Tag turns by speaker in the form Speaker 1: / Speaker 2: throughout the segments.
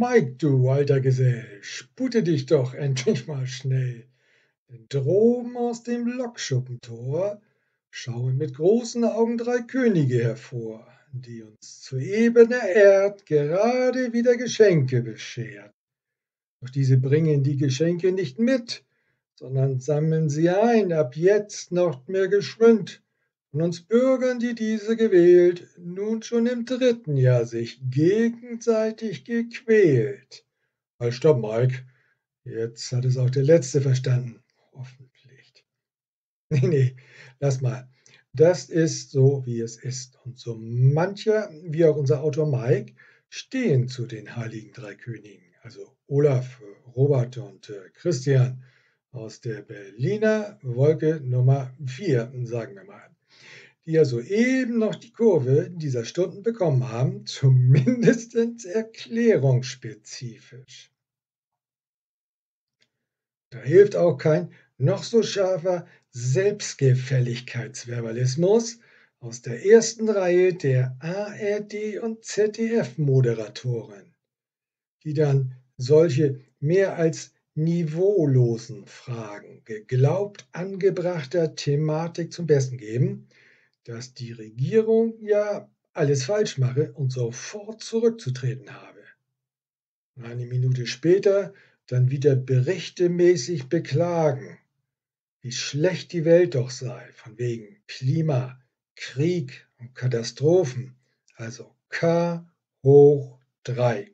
Speaker 1: Mike, du alter Gesell, spute dich doch endlich mal schnell. Denn droben aus dem Lockschuppentor schauen mit großen Augen drei Könige hervor, die uns zu ebener Erd gerade wieder Geschenke beschert. Doch diese bringen die Geschenke nicht mit, sondern sammeln sie ein, ab jetzt noch mehr geschwind, von uns Bürgern, die diese gewählt, nun schon im dritten Jahr sich gegenseitig gequält. Halt, stopp, Mike. Jetzt hat es auch der Letzte verstanden. Hoffentlich. Nee, nee, lass mal. Das ist so, wie es ist. Und so mancher, wie auch unser Autor Mike, stehen zu den heiligen drei Königen. Also Olaf, Robert und Christian aus der Berliner Wolke Nummer 4, sagen wir mal, die ja soeben noch die Kurve dieser Stunden bekommen haben, zumindest erklärungsspezifisch. Da hilft auch kein noch so scharfer Selbstgefälligkeitsverbalismus aus der ersten Reihe der ARD- und ZDF-Moderatoren, die dann solche mehr als niveaulosen Fragen geglaubt angebrachter Thematik zum Besten geben, dass die Regierung ja alles falsch mache und sofort zurückzutreten habe. Eine Minute später dann wieder berichtemäßig beklagen, wie schlecht die Welt doch sei, von wegen Klima, Krieg und Katastrophen, also K hoch 3.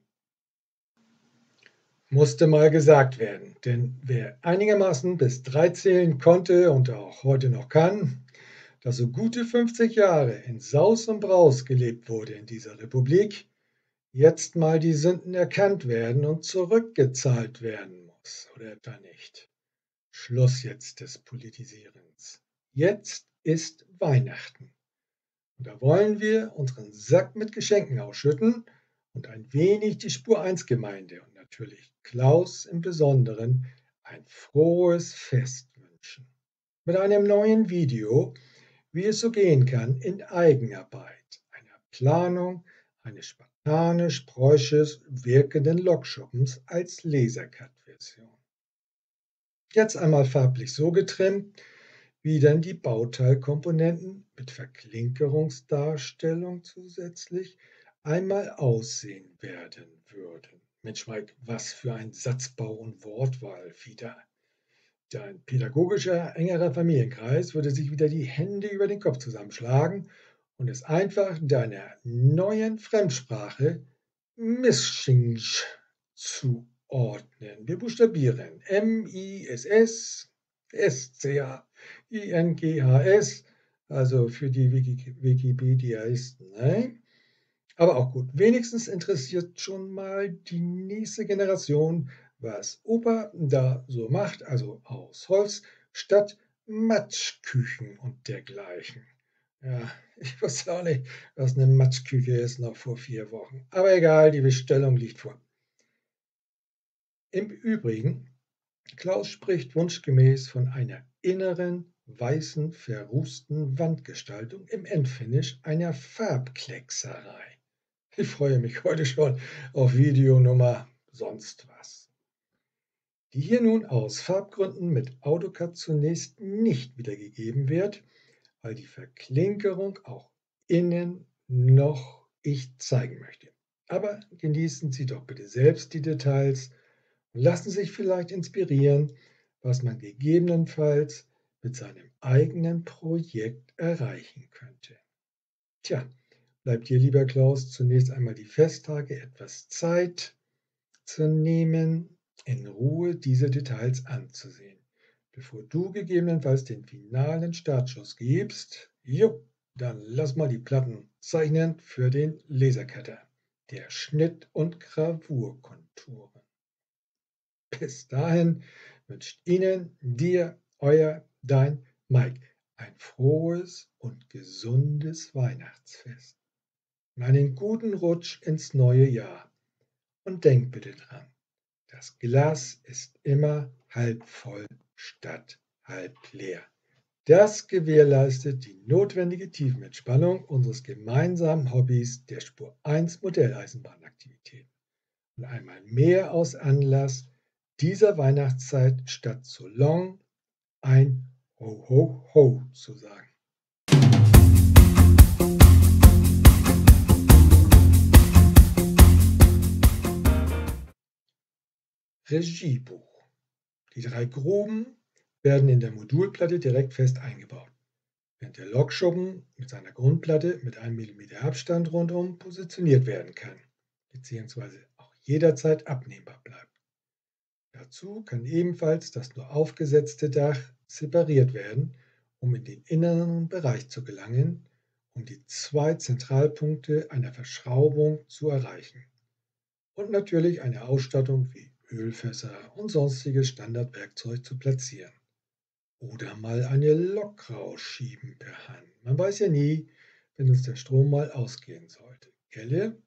Speaker 1: Musste mal gesagt werden, denn wer einigermaßen bis 3 zählen konnte und auch heute noch kann, dass so gute 50 Jahre in Saus und Braus gelebt wurde in dieser Republik, jetzt mal die Sünden erkannt werden und zurückgezahlt werden muss, oder etwa nicht? Schluss jetzt des Politisierens. Jetzt ist Weihnachten. Und da wollen wir unseren Sack mit Geschenken ausschütten und ein wenig die Spur 1 Gemeinde und natürlich Klaus im Besonderen ein frohes Fest wünschen. Mit einem neuen Video, wie es so gehen kann in Eigenarbeit, einer Planung eines spartanisch-preußisch wirkenden Lokschuppens als Lasercut-Version. Jetzt einmal farblich so getrimmt, wie dann die Bauteilkomponenten mit Verklinkerungsdarstellung zusätzlich einmal aussehen werden würden. Mensch, Mike, was für ein Satzbau und Wortwahl wieder. Dein pädagogischer, engerer Familienkreis würde sich wieder die Hände über den Kopf zusammenschlagen und es einfach deiner neuen Fremdsprache Mischinsch zuordnen. Wir buchstabieren Misschinghs, also für die Wikipediaisten. Ne? Aber auch gut, wenigstens interessiert schon mal die nächste Generation, was Opa da so macht, also aus Holz statt Matschküchen und dergleichen. Ja, ich wusste auch nicht, was eine Matschküche ist, noch vor 4 Wochen. Aber egal, die Bestellung liegt vor. Im Übrigen, Klaus spricht wunschgemäß von einer inneren, weißen, verrußten Wandgestaltung im Endfinish einer Farbkleckserei. Ich freue mich heute schon auf Video Nummer sonst was, die hier nun aus Farbgründen mit AutoCAD zunächst nicht wiedergegeben wird, weil die Verklinkerung auch innen noch ich zeigen möchte. Aber genießen Sie doch bitte selbst die Details und lassen sich vielleicht inspirieren, was man gegebenenfalls mit seinem eigenen Projekt erreichen könnte. Tja, bleibt dir, lieber Klaus, zunächst einmal die Festtage etwas Zeit zu nehmen, in Ruhe diese Details anzusehen, bevor du gegebenenfalls den finalen Startschuss gibst. Jo, dann lass mal die Platten zeichnen für den Lasercutter, der Schnitt- und Gravurkonturen. Bis dahin wünscht Ihnen, dir, dein Mike ein frohes und gesundes Weihnachtsfest und einen guten Rutsch ins neue Jahr. Und denk bitte dran, das Glas ist immer halb voll statt halb leer. Das gewährleistet die notwendige Tiefenentspannung unseres gemeinsamen Hobbys der Spur 1 Modelleisenbahnaktivitäten. und einmal mehr aus Anlass dieser Weihnachtszeit statt so long ein Ho, ho, ho zu sagen. Regiebuch. Die 3 Gruben werden in der Modulplatte direkt fest eingebaut, während der Lokschuppen mit seiner Grundplatte mit 1 mm Abstand rundum positioniert werden kann, beziehungsweise auch jederzeit abnehmbar bleibt. Dazu kann ebenfalls das nur aufgesetzte Dach separiert werden, um in den inneren Bereich zu gelangen, um die 2 Zentralpunkte einer Verschraubung zu erreichen. Und natürlich eine Ausstattung wie Ölfässer und sonstiges Standardwerkzeug zu platzieren. Oder mal eine Lok rausschieben per Hand. Man weiß ja nie, wenn uns der Strom mal ausgehen sollte. Gelle?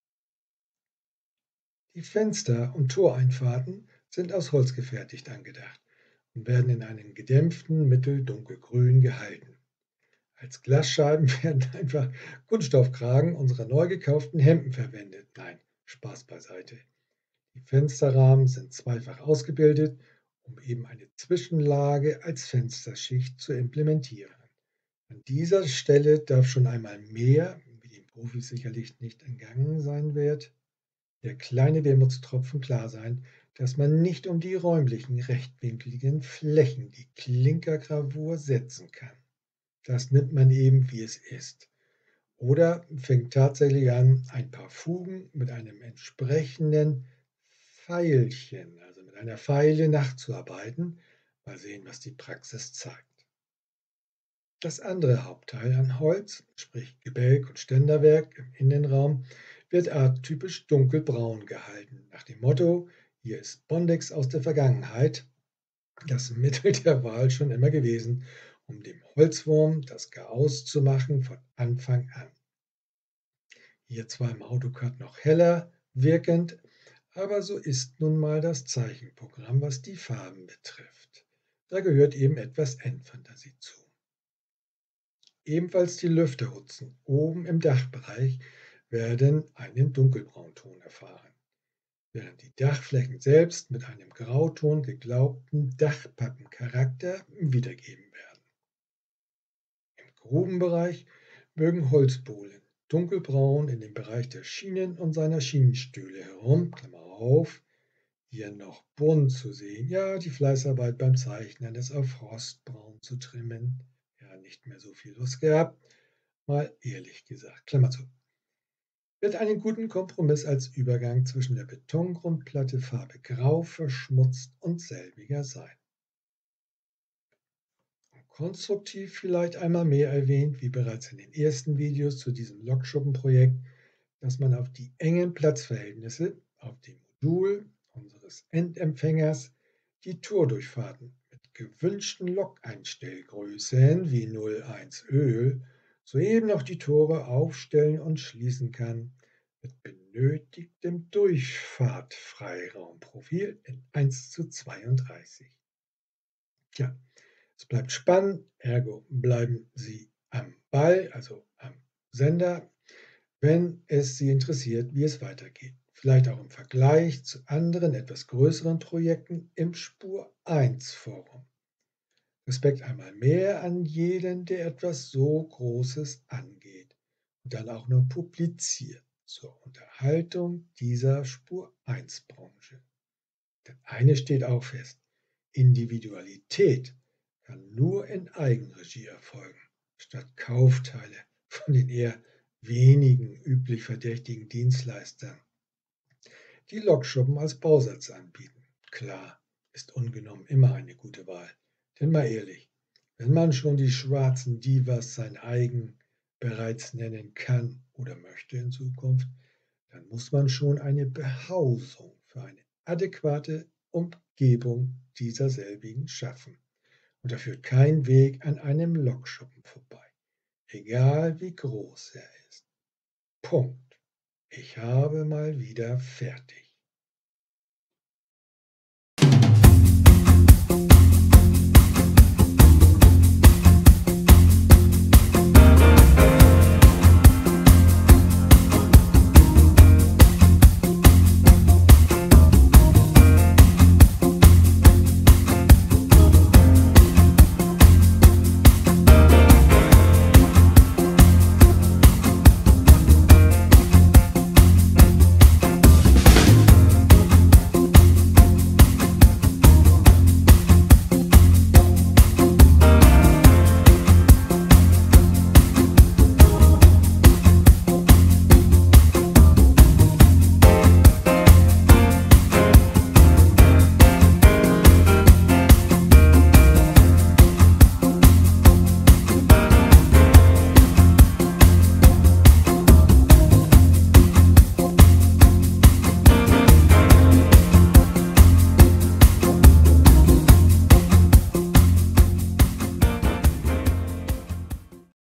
Speaker 1: Die Fenster und Toreinfahrten sind aus Holz gefertigt angedacht und werden in einem gedämpften Mitteldunkelgrün gehalten. Als Glasscheiben werden einfach Kunststoffkragen unserer neu gekauften Hemden verwendet. Nein, Spaß beiseite. Die Fensterrahmen sind zweifach ausgebildet, um eben eine Zwischenlage als Fensterschicht zu implementieren. An dieser Stelle darf schon einmal mehr, wie den Profis sicherlich nicht entgangen sein wird, der kleine Wermutstropfen klar sein, dass man nicht um die räumlichen rechtwinkligen Flächen die Klinkergravur setzen kann. Das nimmt man eben, wie es ist. Oder fängt tatsächlich an, ein paar Fugen mit einem entsprechenden Pfeilchen, also mit einer Feile nachzuarbeiten. Mal sehen, was die Praxis zeigt. Das andere Hauptteil an Holz, sprich Gebälk und Ständerwerk im Innenraum, wird arttypisch dunkelbraun gehalten, nach dem Motto: Hier ist Bondex aus der Vergangenheit, das Mittel der Wahl schon immer gewesen, um dem Holzwurm das Chaos zu machen von Anfang an. Hier zwar im AutoCAD noch heller wirkend, aber so ist nun mal das Zeichenprogramm, was die Farben betrifft. Da gehört eben etwas Endfantasie zu. Ebenfalls die Lüfterhutzen oben im Dachbereich werden einen Dunkelbraunton erfahren, während die Dachflächen selbst mit einem Grauton geglaubten Dachpappencharakter wiedergeben werden. Im Grubenbereich mögen Holzbohlen dunkelbraun in dem Bereich der Schienen und seiner Schienenstühle herum, Klammer auf, hier noch bunt zu sehen, ja, die Fleißarbeit beim Zeichnen, es auf Rostbraun zu trimmen, ja, nicht mehr so viel Lust gehabt, mal ehrlich gesagt, Klammer zu, wird einen guten Kompromiss als Übergang zwischen der Betongrundplatte Farbe Grau verschmutzt und selbiger sein. Konstruktiv vielleicht einmal mehr erwähnt, wie bereits in den ersten Videos zu diesem Lokschuppenprojekt, dass man auf die engen Platzverhältnisse auf dem Modul unseres Endempfängers die Tordurchfahrten mit gewünschten Lokeinstellgrößen wie 01 Öl soeben noch die Tore aufstellen und schließen kann mit benötigtem Durchfahrtfreiraumprofil in 1:32. Tja, es bleibt spannend, ergo bleiben Sie am Ball, also am Sender, wenn es Sie interessiert, wie es weitergeht. Vielleicht auch im Vergleich zu anderen etwas größeren Projekten im Spur 1 Forum. Respekt einmal mehr an jeden, der etwas so Großes angeht und dann auch noch publiziert zur Unterhaltung dieser Spur 1 Branche. Denn eines steht auch fest: Individualität kann nur in Eigenregie erfolgen, statt Kaufteile von den eher wenigen üblich verdächtigen Dienstleistern, die Lokschuppen als Bausatz anbieten. Klar, ist ungenommen immer eine gute Wahl. Denn mal ehrlich, wenn man schon die schwarzen Divas sein eigen bereits nennen kann oder möchte in Zukunft, dann muss man schon eine Behausung für eine adäquate Umgebung dieser selbigen schaffen. Und da führt kein Weg an einem Lokschuppen vorbei, egal wie groß er ist. Punkt. Ich habe mal wieder fertig.